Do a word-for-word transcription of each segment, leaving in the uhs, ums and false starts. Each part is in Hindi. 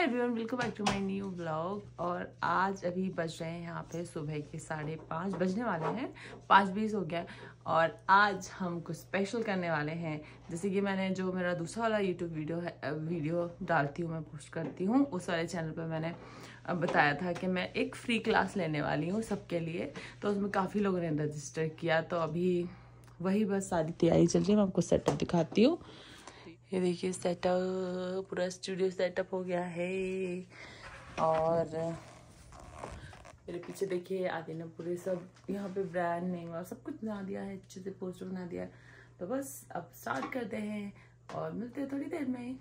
Hi everyone, welcome back to my new blog. और आज अभी बज रहे हैं यहाँ पे सुबह के साढ़े पाँच बजने वाले हैं, पाँच बीस हो गया। और आज हम कुछ स्पेशल करने वाले हैं। जैसे कि मैंने जो मेरा दूसरा वाला यूट्यूब वीडियो है, वीडियो डालती हूँ, मैं पोस्ट करती हूँ, उस वाले चैनल पर मैंने बताया था कि मैं एक फ्री क्लास लेने वाली हूँ सबके लिए। तो उसमें काफ़ी लोगों ने रजिस्टर किया, तो अभी वही बस सारी तैयारी चल रही है। मैं आपको सेटअप दिखाती हूँ। ये देखिए सेटअप, पूरा स्टूडियो सेटअप हो गया है। और मेरे पीछे देखिए आदि ने पूरे सब यहाँ पे ब्रांड नेम और सब कुछ बना दिया है, अच्छे से पोस्टर बना दिया है। तो बस अब स्टार्ट करते हैं और मिलते हैं थोड़ी देर में।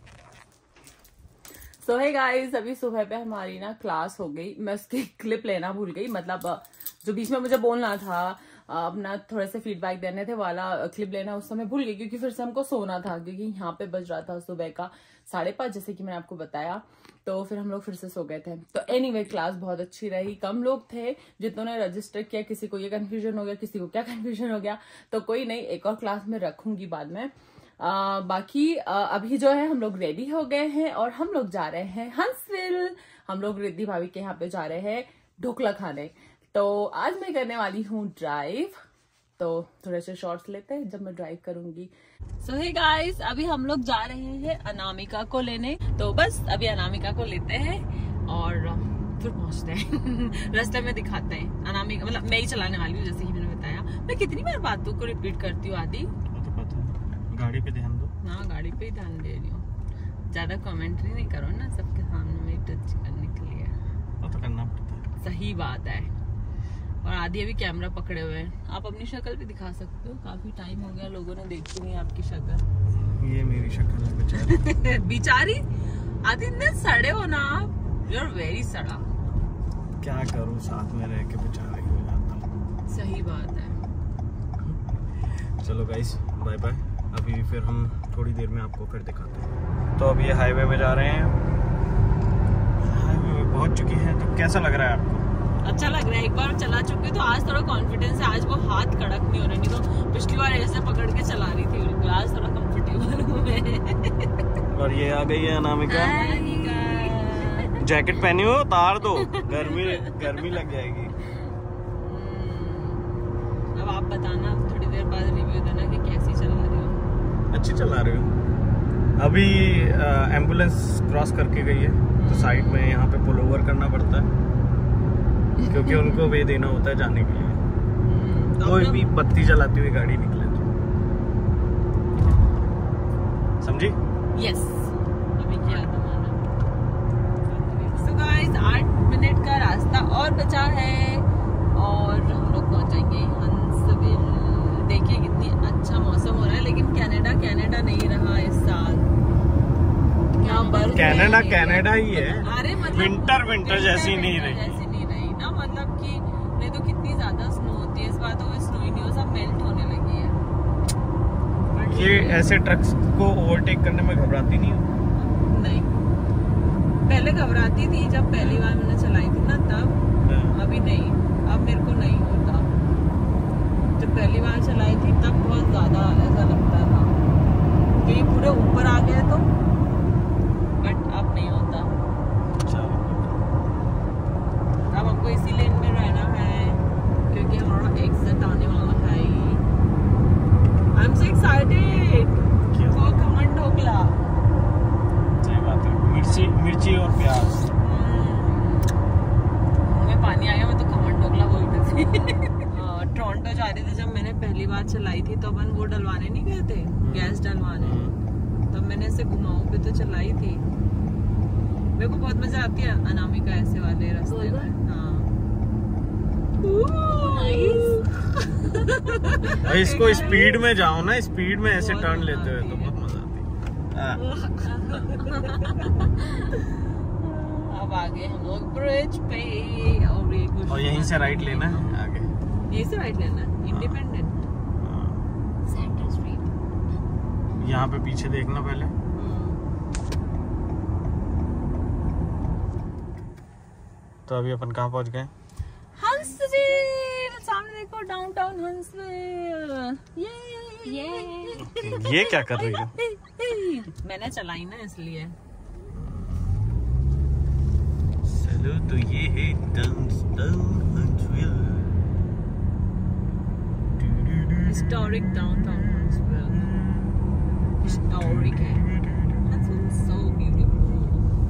सो हे गाइस, अभी सुबह पे हमारी ना क्लास हो गई। मैं उसकी क्लिप लेना भूल गई, मतलब जो बीच में मुझे बोलना था, अपना थोड़े से फीडबैक देने थे वाला क्लिप लेना, उस समय भूल गई क्योंकि फिर से हमको सोना था, क्योंकि यहाँ पे बज रहा था सुबह का साढ़े पाँच, जैसे कि मैंने आपको बताया। तो फिर हम लोग फिर से सो गए थे। तो एनीवे क्लास बहुत अच्छी रही। कम लोग थे जितनों ने रजिस्टर किया, किसी को ये कंफ्यूजन हो गया, किसी को क्या कंफ्यूजन हो गया। तो कोई नहीं, एक और क्लास में रखूंगी बाद में। आ, बाकी आ, अभी जो है हम लोग रेडी हो गए हैं और हम लोग जा रहे हैं हंसविल। हम लोग रिद्धि भाभी के यहाँ पे जा रहे हैं ढोकला खाने। तो आज मैं करने वाली हूँ ड्राइव, तो थोड़े से शॉर्ट्स लेते हैं जब मैं ड्राइव करूंगी। सो हे गाइस, अभी हम लोग जा रहे हैं अनामिका को लेने। तो बस अभी अनामिका को लेते हैं और फिर पहुंचते हैं। रास्ते में दिखाते हैं अनामिका, मतलब मैं ही चलाने वाली हूँ जैसे कि मैंने बताया। मैं कितनी बार बातों को रिपीट करती हूँ आदि। गाड़ी पे ध्यान दो। हाँ, गाड़ी पे ही ध्यान दे रही हूँ। ज्यादा कमेंट्री नहीं करो ना सबके सामने में टच करने के लिए। वो तो करना पड़ता है। सही बात है। और आदि अभी कैमरा पकड़े हुए हैं। आप अपनी शक्ल भी दिखा सकते हो, काफी टाइम हो गया लोगों ने देखी नहीं आपकी शक्ल। ये मेरी शक्ल है बेचारी। बेचारी आदि, इतने सड़े हो ना आप, यू आर वेरी सड़ा। क्या करूं, साथ में रह के बेचारी हो जाता हूं। सही बात है। चलो गाइस, बाय बाय। अभी फिर हम थोड़ी देर में आपको फिर दिखाते हैं। तो अब ये हाईवे में जा रहे हैं, हाईवे में पहुंच चुके हैं। तो कैसा लग रहा है आपको? अच्छा लग रहा है। एक बार चला चुके तो आज थोड़ा कॉन्फिडेंस है। आज वो हाथ कड़क नहीं हो रहे, नहीं तो पिछली बार ऐसे पकड़ के चला रही थी। आज थोड़ा कंफर्टेबल हूँ मैं। और ये आ गई है अनामिका। जैकेट पहनी हो, उतार दो, गर्मी गर्मी लग जाएगी। अब आप बताना, थोड़ी देर बाद रिव्यू देना कि कैसी चला रही हो। अच्छी चला रही हूँ। अभी एम्बुलेंस क्रॉस करके गई है, तो साइड में यहाँ पे पुल ओवर करना पड़ता है क्योंकि उनको वे देना होता है जाने के लिए। तो कोई भी बत्ती जलाती हुई गाड़ी निकले तो समझी? यस, अभी क्या था माना। सो गाइस, आठ मिनट का रास्ता और बचा है और हम लोग पहुंचेंगे हंसविल। देखिए कितनी अच्छा मौसम हो रहा है, लेकिन कनाडा कनाडा नहीं रहा इस साल। यहाँ बर्फ कनाडा कनाडा ही है। अरे मतलब विंटर विंटर जैसी नहीं रही। मतलब कि नहीं तो कितनी ज्यादा स्नो होती है। इस बार तो वो स्नो ही नहीं हो, सब मेल्ट होने लगी है। ये ऐसे ट्रक्स को ओवरटेक करने में घबराती नहीं हो? नहीं, पहले घबराती थी जब पहली बार मैंने चलाई थी ना, तब। अभी नहीं, अब मेरे को नहीं होता। जब पहली बार चलाई थी तब बहुत ज्यादा ऐसा लगता था कि पूरे ऊपर आ गए तो, बट अब नहीं होता। अब हमको इसी लेन में रहना है क्योंकि हमारा एग्जिट आने वाला है। I am so excited for khaman dhokla. सही बात है। मिर्ची मिर्ची और प्याज। मुझे पानी आया, मैं तो खमन ढोकला बोलती थी। टोरंटो जा रही थी जब मैंने पहली बार चलाई थी, तो अपन वो डलवाने नहीं गए थे, गैस डलवाने। तब मैंने ऐसे घुमाऊं पे तो चलाई थी। मेरे को बहुत मजा आती है अनामिका ऐसे वाले रास्ते में। हाँ, भाई इसको स्पीड में जाओ ना, स्पीड में ऐसे टर्न लेते हुए तो बहुत मजा आती है। अब आगे हम लोग ब्रिज पे और ये कुछ और यहीं से राइट लेना है आगे। यहीं से राइट लेना है, इंडिपेंडेंट सेंटर स्ट्रीट। यहाँ पे पीछे देखना पहले। तो अभी अपन कहाँ पहुँच गए? हंसविल। सामने देखो, डाउनटाउन हंसविल। ये ये ये क्या कर रही हो? मैंने चलाई ना इसलिए। चलो तो ये है downtown Huntsville. Historic downtown Huntsville, historic है। That's so beautiful.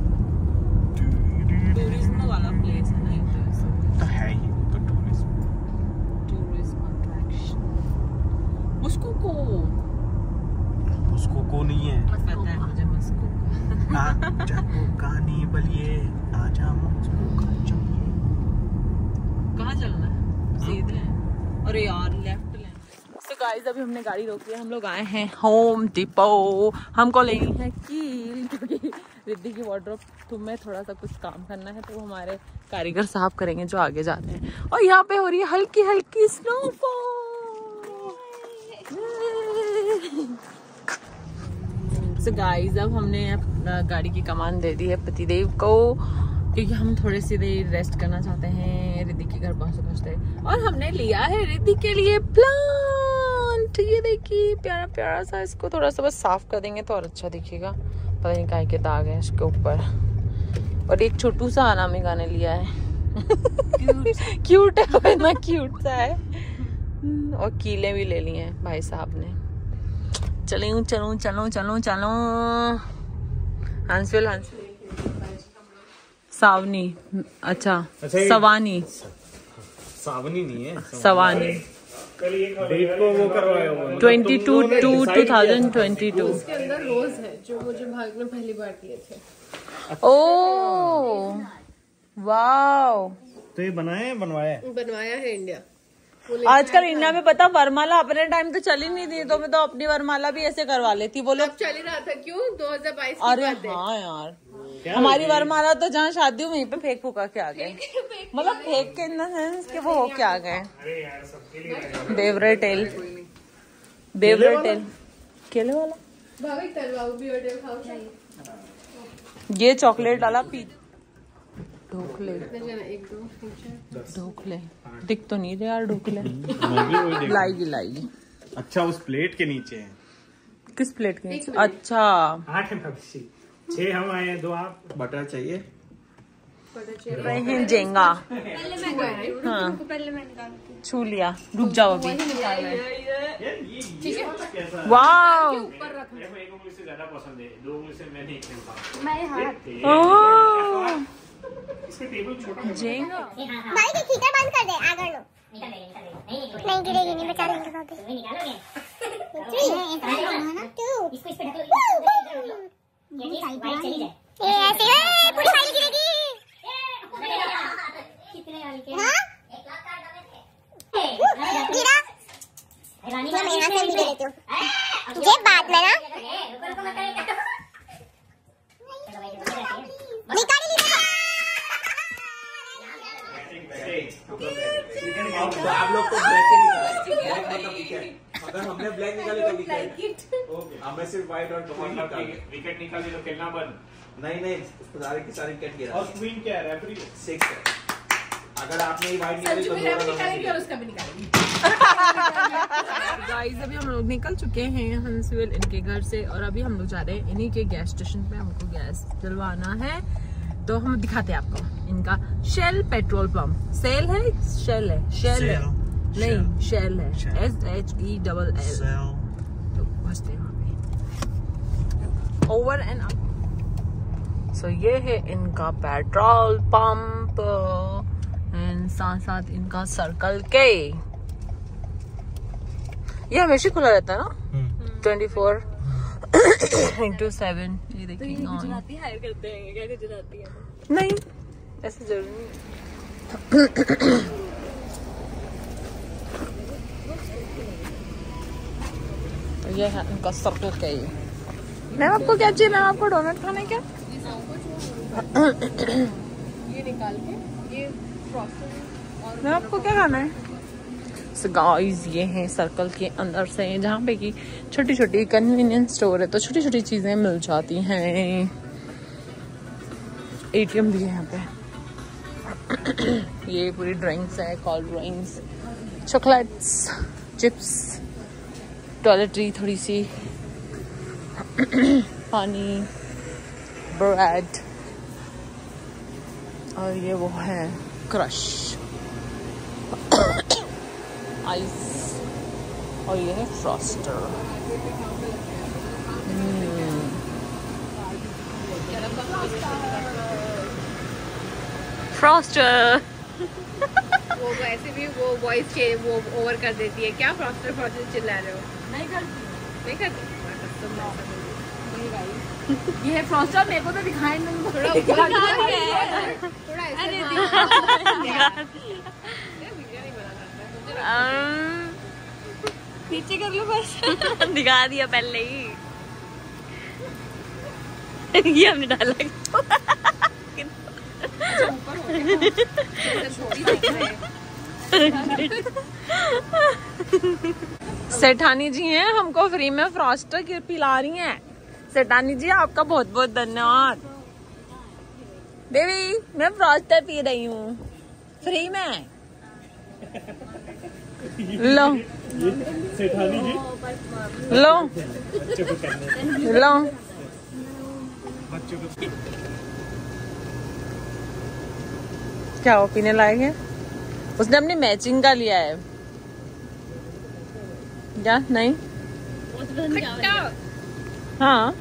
टूरिज्म वाला प्लेस है ना ये तो। तो है ही तो टूरिज्म टूरिज्म अट्रैक्शन। मुस्को को उसको को नहीं है, पता है मुझे मुस्को का। आजा को कहानी बलिए, आजा मुझको का चाहिए। कहाँ चलना है? सीधे। अरे यार लेफ्ट लें। तो गाइस अभी हमने गाड़ी रोकी है, हम लोग आए हैं होम डिपो। हमको लेनी है कील क्योंकि रिद्धि की वार्डरोब में थोड़ा सा कुछ काम करना है, तो वो हमारे कारीगर साहब करेंगे जो आगे जाते हैं। और यहाँ पे हो रही है हल्की हल्की स्नोफॉल। So guys, अब हमने अपना गाड़ी की कमान दे दी है पतिदेव को, क्योंकि हम थोड़े से देर रेस्ट करना चाहते हैं रिद्धि के घर पहुंचते पहुंचते। और हमने लिया है रिद्धि के लिए प्लांट। ये देखिए प्यारा प्यारा सा, इसको थोड़ा सा बस साफ कर देंगे तो और अच्छा दिखेगा। पता नहीं काहे के दाग है इसके ऊपर। और एक छोटू सा अनामिका ने लिया है। क्यूट है ना, क्यूट सा है। और कीले भी ले लिए हैं भाई साहब ने। चलो चलो चलो चलो चलो हंसवेल हंसवेल सावनी, अच्छा सवानी, सावनी नहीं है, सवानी डेट को वो करवाया हुआ twenty two two two thousand twenty two. उसके अंदर रोज है जो मुझे भाग में पहली बार दिए थे। ओह वाओ, तो ये बनाया है बनवाया है? बनवाया है इंडिया। आजकल इंडिया में पता वरमाला अपने टाइम तो चल ही नहीं थी, तो मैं तो अपनी वरमाला भी ऐसे करवा लेती। वो लोग चल ही रहा था क्यों, दो हज़ार बाईस की अरे बात है। हाँ यार, हमारी वरमाला तो जहाँ शादी हुई वहीं पे फेंक फूका के आ गए। मतलब फेंक के इन द सेंस कि वो होके आ गए। बेवरे टेल, बेवरे टेल, केले वाला भाभी तलवाओ भी और खाओ चाहिए। ये चॉकलेट वाला पी ढोकले, एक दो ढोकले दिख तो नहीं रहे यार ढोकले। मैं भी वही देख- लाएगी लाएगी। अच्छा उस प्लेट के नीचे है। किस प्लेट के नीचे? अच्छा आठ है भविष्य, छह हम आए हैं, दो आप। बटर चाहिए? रहे हैं जेंगा। हाँ छू लिया, रुक जाओ अभी। वाओ एक उंगली से ज्यादा पसंद है, दो उंगली से मैं नहीं खेल पाऊँ। ओह, इसका टेबल छोटा जेंगा। भाई के हीटर बंद कर दे, आगर लो। निकल दे, निकल दे। नहीं नहीं गिरेगी, नहीं बचा लेंगे बाबू। नहीं निकालोगे? थ्री, टू, इसको इस पे ढक लो। ये फाइल चली जाए। ये ऐसे पूरी फाइल गिरेगी। कितने वाली के? हां एक लाख का डबल थे। गिरा। रानी मैं यहां से भी ले लेती हूं। ये बात में ना रुको रुको मत करेगा। निकाल ली। तो आप लोग को ब्लैक के निकाले, मतलब विकेट। अगर हमने ब्लैक निकाले तो विकेट। ओके, हमें सिर्फ व्हाइट और ग्रीन निकाले। विकेट निकाली तो खेलना बंद। नहीं नहीं, उसको सारे की सारी विकेट गिरा। और क्वीन क्या है? रेफरी सिक्स है। अगर आपने ही व्हाइट निकाली तो दोबारा निकालेंगे और उसका भी निकालेंगे। गाइस अभी हम लोग निकल चुके हैं हंसवेल इनके घर से, और अभी हम लोग जा रहे हैं इन्हीं के गैस स्टेशन पे। हमको गैस डलवाना है, तो हम दिखाते हैं आपको इनका शेल पेट्रोल पंप। सेल है, शेल है, शेल है नहीं, शेल है, S H E double L. तो बसते हैं वहाँ पे। Over and up. सो ये है इनका पेट्रोल पंप, एंड साथ साथ इनका सर्कल के। ये हमेशा खुला रहता है ना, ट्वेंटी फोर इंटू सेवन। ये देखिए गुजराती हायर करते हैं क्या? गुजराती है नहीं, ऐसे जरूरी नहीं। तो ये है इनका सर्कल के। मैम आपको क्या चाहिए? मैम आपको डोनट खाना है क्या? ये निकाल के ये प्रोसेस। मैम आपको क्या खाना है? So guys, ये हैं सर्कल के अंदर से, जहाँ पे की छोटी छोटी कन्वीनियंस स्टोर है, तो छोटी छोटी चीजें मिल जाती हैं। एटीएम भी है यहाँ पे। ये पूरी ड्रिंक्स है, cold drinks, chocolates, chips, toiletry थोड़ी सी, पानी, ब्रेड, और ये वो है क्रश आइस, और ये है फ्रॉस्टर। फ्रॉस्टर वो वैसे भी वो वॉइस वो ओवर कर देती है। क्या फ्रॉस्टर फ्रॉस्टर चिल्ला रहे हो? नहीं करती, नहीं करती। ये है फ्रॉस्टर। मेरे को तो दिखाई नहीं, थोड़ा ऊपर थोड़ा ऐसे नीचे कर लो बस। दिखा दिया पहले ही। ये हमने डाला। सेठानी जी हैं, हमको फ्री में फ्रॉस्टर की पिला रही हैं। सेठानी जी आपका बहुत बहुत धन्यवाद। बेबी मैं फ्रॉस्टर पी रही हूँ फ्री में। लो सेठानी जी लो लो। बच्चों को क्या वो पीने लायक है? उसने अपनी मैचिंग का लिया है क्या? नहीं हाँ।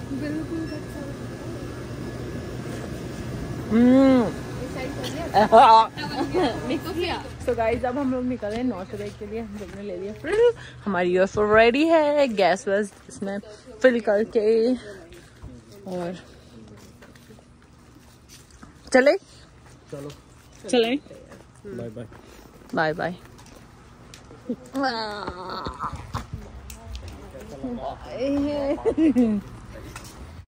तो गाइस अब हम लोग निकल रहे हैं नॉर्थ वेक के लिए। हम लोग ने ले लिया फिल, हमारी यूएफओ रेडी है, गैस वैस इसमें फिल करके। और चले चलो चले bye bye bye bye. Bye.